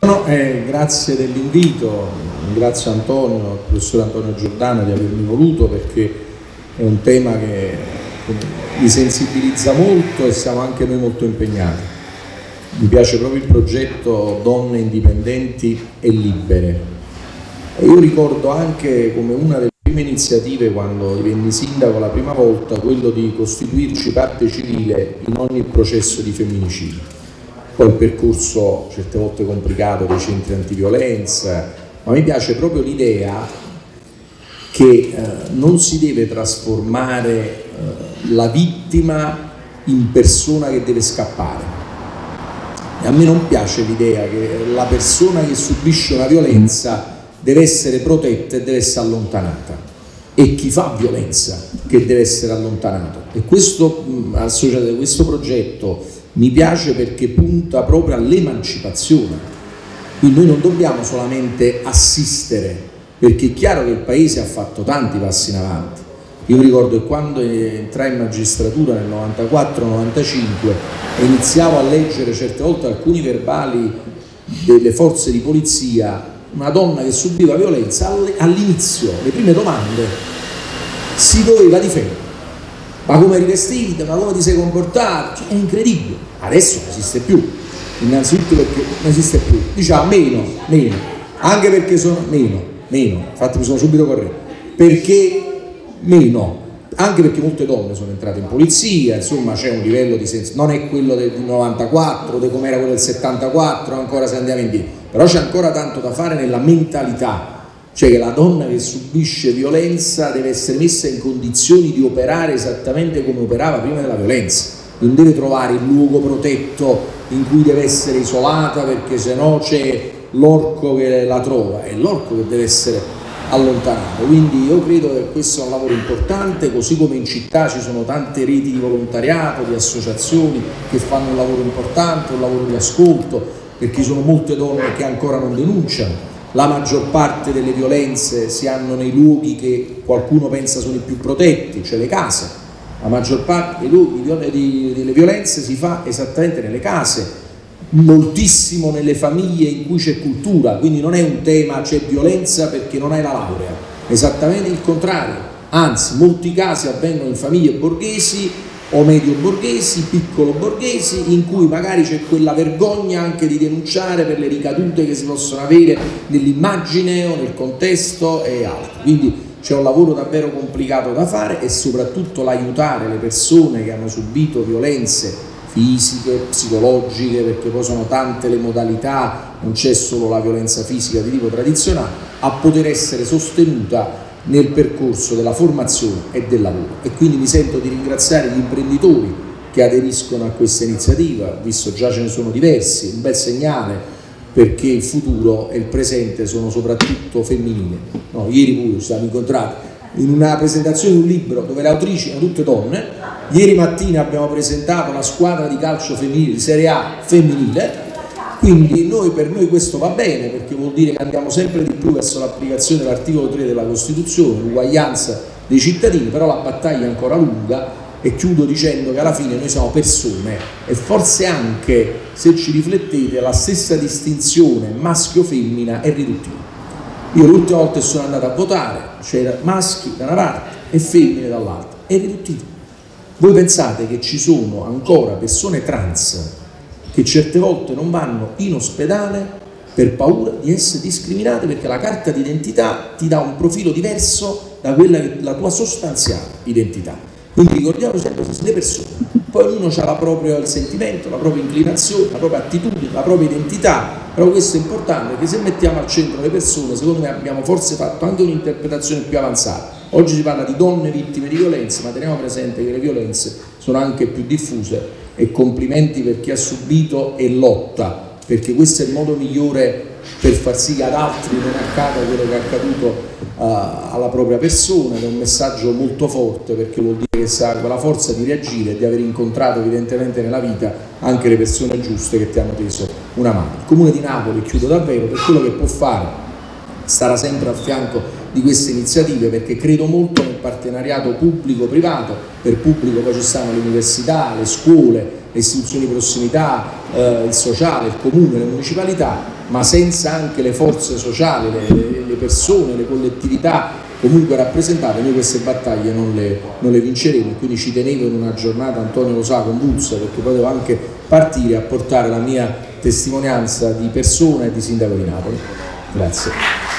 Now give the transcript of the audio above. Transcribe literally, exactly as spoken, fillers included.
No, eh, grazie dell'invito, ringrazio Antonio, il professor Antonio Giordano di avermi voluto, perché è un tema che mi sensibilizza molto e siamo anche noi molto impegnati. Mi piace proprio il progetto Donne Indipendenti e Libere. E io ricordo anche come una delle prime iniziative, quando divenni sindaco la prima volta, quello di costituirci parte civile in ogni processo di femminicidio. Poi il percorso certe volte complicato dei centri antiviolenza, ma mi piace proprio l'idea che eh, non si deve trasformare eh, la vittima in persona che deve scappare. E a me non piace l'idea che la persona che subisce una violenza deve essere protetta e deve essere allontanata, e chi fa violenza che deve essere allontanato. E questo, mh, questo progetto mi piace perché punta proprio all'emancipazione. Quindi noi non dobbiamo solamente assistere, perché è chiaro che il Paese ha fatto tanti passi in avanti. Io ricordo che quando entrai in magistratura nel novantaquattro novantacinque e iniziavo a leggere certe volte alcuni verbali delle forze di polizia, una donna che subiva violenza, all'inizio, le prime domande, si doveva difendere. Ma come eri vestita, ma come ti sei comportato? Cioè, è incredibile. Adesso non esiste più, innanzitutto perché non esiste più, diciamo meno, meno, anche perché sono meno, meno, infatti mi sono subito corretto, perché meno, anche perché molte donne sono entrate in polizia, insomma c'è un livello di senso, non è quello del novantaquattro, di come era quello del settantaquattro, ancora se andiamo indietro, però c'è ancora tanto da fare nella mentalità. Cioè che la donna che subisce violenza deve essere messa in condizioni di operare esattamente come operava prima della violenza. Non deve trovare il luogo protetto in cui deve essere isolata, perché sennò c'è l'orco che la trova, è l'orco che deve essere allontanato. Quindi io credo che questo è un lavoro importante, così come in città ci sono tante reti di volontariato, di associazioni che fanno un lavoro importante, un lavoro di ascolto, perché ci sono molte donne che ancora non denunciano. La maggior parte delle violenze si hanno nei luoghi che qualcuno pensa sono i più protetti, cioè le case. La maggior parte dei luoghi delle violenze si fa esattamente nelle case, moltissimo nelle famiglie in cui c'è cultura, quindi non è un tema c'è violenza perché non hai la laurea, esattamente il contrario, anzi molti casi avvengono in famiglie borghesi o medio borghesi, piccolo borghesi, in cui magari c'è quella vergogna anche di denunciare per le ricadute che si possono avere nell'immagine o nel contesto e altro. Quindi c'è un lavoro davvero complicato da fare, e soprattutto l'aiutare le persone che hanno subito violenze fisiche, psicologiche, perché poi sono tante le modalità, non c'è solo la violenza fisica di tipo tradizionale, a poter essere sostenuta nel percorso della formazione e del lavoro. E quindi mi sento di ringraziare gli imprenditori che aderiscono a questa iniziativa, visto già ce ne sono diversi, un bel segnale, perché il futuro e il presente sono soprattutto femminili. No, ieri pure ci siamo incontrati in una presentazione di un libro dove le autrici erano tutte donne. Ieri mattina abbiamo presentato la squadra di calcio femminile di Serie A femminile. Quindi noi, per noi questo va bene, perché vuol dire che andiamo sempre di più verso l'applicazione dell'articolo tre della Costituzione, l'uguaglianza dei cittadini, però la battaglia è ancora lunga. E chiudo dicendo che alla fine noi siamo persone, e forse anche, se ci riflettete, la stessa distinzione maschio-femmina è riduttiva. Io l'ultima volta che sono andato a votare c'era maschi da una parte e femmine dall'altra, è riduttivo. Voi pensate che ci sono ancora persone trans che certe volte non vanno in ospedale per paura di essere discriminate, perché la carta d'identità ti dà un profilo diverso da quella che è la tua sostanziale identità. Quindi ricordiamo sempre le persone, poi ognuno ha la propria, il sentimento, la propria inclinazione, la propria attitudine, la propria identità, però questo è importante, perché se mettiamo al centro le persone, secondo me abbiamo forse fatto anche un'interpretazione più avanzata. Oggi si parla di donne vittime di violenze, ma teniamo presente che le violenze sono anche più diffuse, e complimenti per chi ha subito e lotta, perché questo è il modo migliore per far sì che ad altri non accada quello che è accaduto uh, alla propria persona. Ed è un messaggio molto forte, perché vuol dire che si ha quella forza di reagire e di aver incontrato evidentemente nella vita anche le persone giuste che ti hanno teso una mano. Il Comune di Napoli, chiudo davvero, per quello che può fare starà sempre a fianco di queste iniziative, perché credo molto nel partenariato pubblico-privato. Per pubblico poi ci stanno le università, le scuole, le istituzioni di prossimità, eh, il sociale, il comune, le municipalità. ma senza anche le forze sociali, le, le persone, le collettività comunque rappresentate, noi queste battaglie non le, non le vinceremo. E quindi ci tenevo in una giornata, Antonio lo sa, convulsa, perché potevo anche partire a portare la mia testimonianza di persona e di sindaco di Napoli. Grazie.